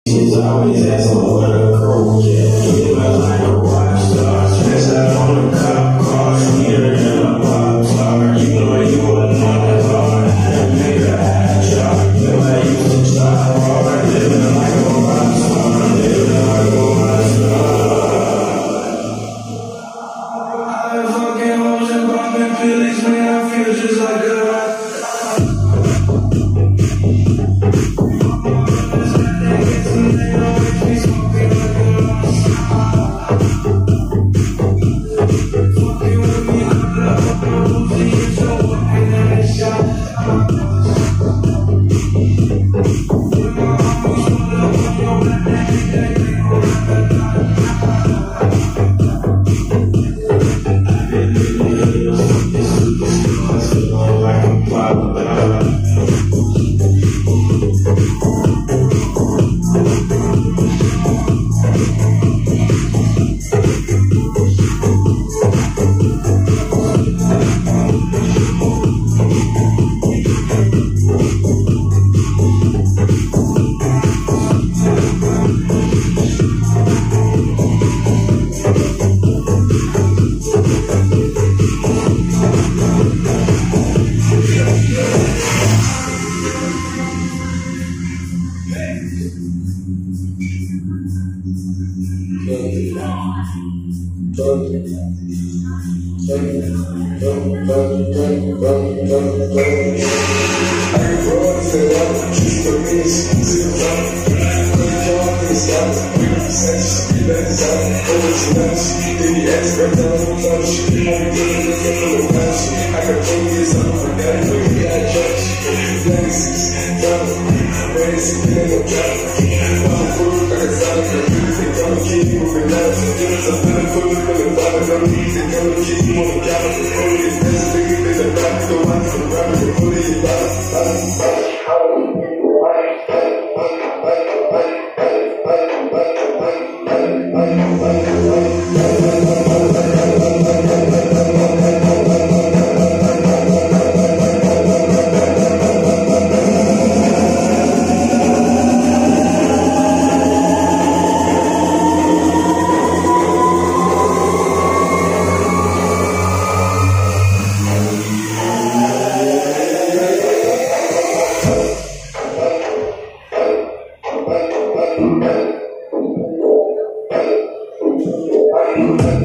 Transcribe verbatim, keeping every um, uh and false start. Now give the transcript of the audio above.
She's always asking for the project. Living like a rock star. Stress out on the cop car. Sweeter than a pop star. You know you wouldn't want that hard. And make her high chart. Feel like you should start hard. Living like a rock star. Living like a rock star. I fucking hoes and popping pillies. Man, I feel just like a rock. Thank you.